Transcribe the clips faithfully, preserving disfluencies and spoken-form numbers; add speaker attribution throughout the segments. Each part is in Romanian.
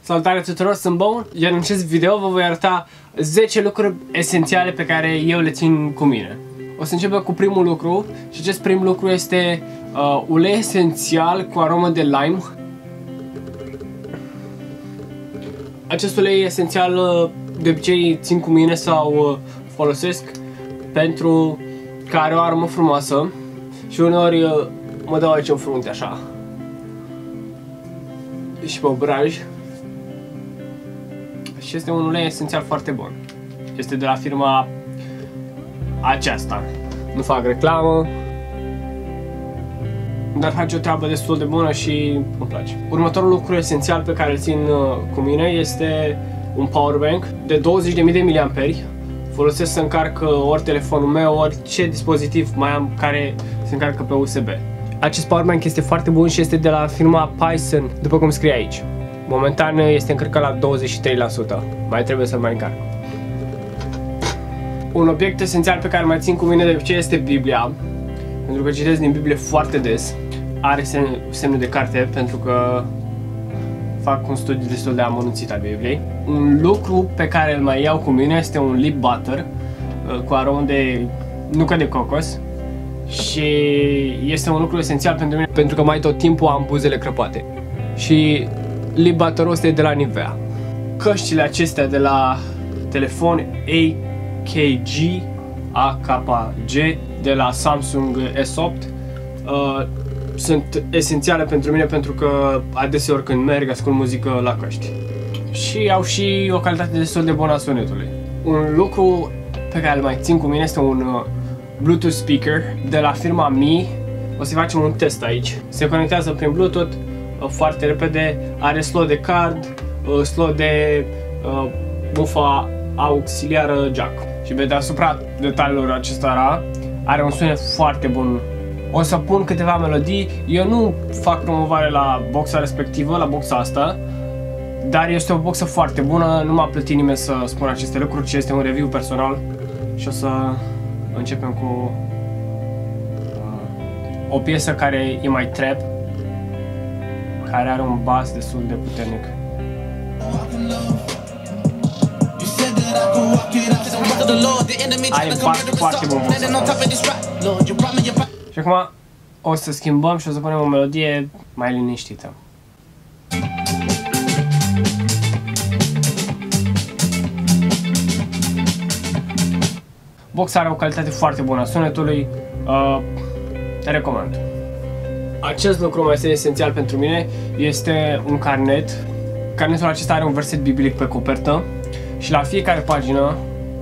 Speaker 1: Salutare tuturor, sunt Bone, iar în acest video vă voi arăta zece lucruri esențiale pe care eu le țin cu mine. O să începem cu primul lucru și acest prim lucru este uh, ulei esențial cu aromă de lime. Acest ulei esențial uh, de obicei țin cu mine sau uh, folosesc pentru că are o aromă frumoasă și uneori uh, mă dau aici în frunte așa și pe obraj. Și este un ulei esențial foarte bun. Este de la firma aceasta. Nu fac reclamă, dar face o treabă destul de bună și îmi place. Următorul lucru esențial pe care îl țin cu mine este un powerbank de douăzeci de mii de miliamperi. Folosesc să încarc ori telefonul meu, ori ce dispozitiv mai am care se încarcă pe U S B. Acest powerbank este foarte bun și este de la firma Python, după cum scrie aici. Momentan este încărcat la douăzeci și trei la sută, mai trebuie să-l mai încarc. Un obiect esențial pe care mai țin cu mine de obicei este Biblia, pentru că citesc din Biblie foarte des. Are semn, semnul de carte pentru că fac un studiu destul de amănunțit al Bibliei. Un lucru pe care îl mai iau cu mine este un lip butter cu aromă de nucă de cocos și este un lucru esențial pentru mine pentru că mai tot timpul am buzele crăpate. Și lip butterul ăsta e de la Nivea. Căștile acestea de la telefon A K G A K G de la Samsung S opt uh, sunt esențiale pentru mine pentru că adeseori când merg ascult muzică la căști. Și au și o calitate destul de bună a sunetului. Un lucru pe care îl mai țin cu mine este un uh, Bluetooth speaker de la firma Mi. O să facem un test aici. Se conectează prin Bluetooth uh, foarte repede, are slot de card, uh, slot de uh, bufa auxiliară jack. Și pe deasupra detaliilor acestora are un sunet foarte bun. O să pun câteva melodii. Eu nu fac promovare la boxa respectivă, la boxa asta, dar este o boxă foarte bună. Nu m-a plătit nimeni să spun aceste lucruri, ci este un review personal. Și o să începem cu uh, o piesă care e mai trap, care are un bass destul de puternic. Are un bass foarte bun. Și acum o să schimbăm și o să punem o melodie mai liniștită. Boxa are o calitate foarte bună a sunetului, uh, te recomand. Acest lucru mai este esențial pentru mine, este un carnet. Carnetul acesta are un verset biblic pe copertă și la fiecare pagină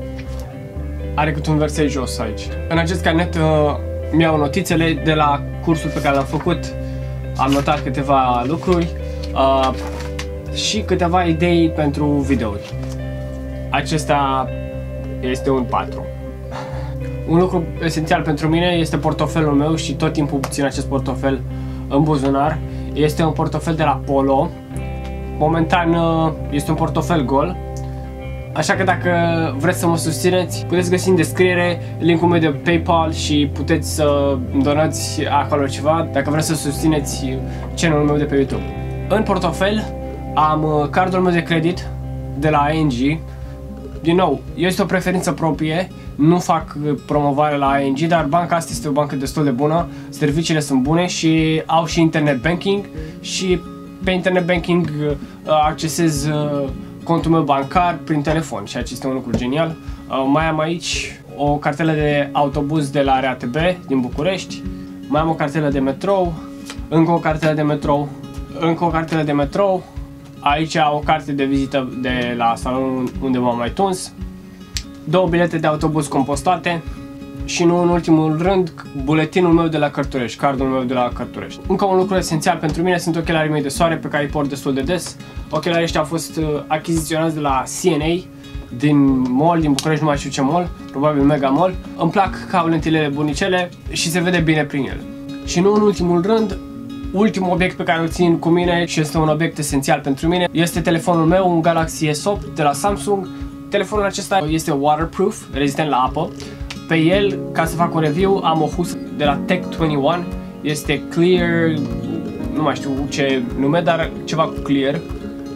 Speaker 1: are câte un verset jos aici. În acest carnet uh, mi-au notițele de la cursul pe care l-am făcut, am notat câteva lucruri uh, și câteva idei pentru videouri. Acesta este un patru. Un lucru esențial pentru mine este portofelul meu și tot timpul țin acest portofel în buzunar. Este un portofel de la Polo. Momentan este un portofel gol. Așa că dacă vreți să mă susțineți, puteți găsi în descriere link-ul meu de PayPal și puteți să donați acolo ceva dacă vreți să susțineți channel-ul meu de pe YouTube. În portofel am cardul meu de credit de la I N G. Din nou, este o preferință proprie, nu fac promovare la I N G, dar banca asta este o bancă destul de bună, serviciile sunt bune și au și internet banking și pe internet banking accesez contul meu bancar prin telefon și acesta este un lucru genial. Mai am aici o cartelă de autobuz de la R A T B din București, mai am o cartelă de metrou, încă o cartelă de metrou, încă o cartelă de metrou. Aici o carte de vizită de la salonul unde m-am mai tuns, două bilete de autobuz compostate și nu în ultimul rând buletinul meu de la Cărturești, cardul meu de la Cărturești. Încă un lucru esențial pentru mine sunt ochelarii mei de soare pe care îi port destul de des. Ochelarii ăștia au fost achiziționați de la C N A din mall, din București, nu mai știu ce mall, probabil Mega Mall. Îmi plac că au lentilele bunicele și se vede bine prin ele. Și nu în ultimul rând, ultimul obiect pe care îl țin cu mine și este un obiect esențial pentru mine este telefonul meu, un Galaxy S opt de la Samsung. Telefonul acesta este waterproof, rezistent la apă. Pe el, ca să fac un review, am o husă de la Tech douăzeci și unu. Este clear, nu mai știu ce nume, dar ceva cu clear.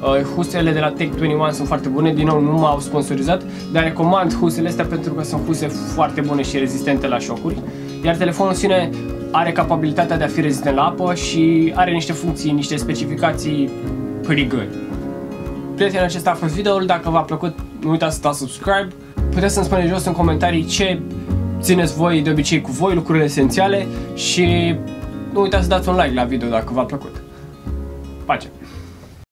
Speaker 1: Husele de la Tech douăzeci și unu sunt foarte bune, din nou nu m-au sponsorizat, dar recomand husele astea pentru că sunt huse foarte bune și rezistente la șocuri. Iar telefonul în sine are capabilitatea de a fi rezistent la apă și are niște funcții, niște specificații pretty good. Prieteni, acesta a fost videoul. Dacă v-a plăcut, nu uitați să dați subscribe. Puteți să-mi spuneți jos în comentarii ce țineți voi de obicei cu voi, lucrurile esențiale, și nu uitați să dați un like la video dacă v-a plăcut. Pace!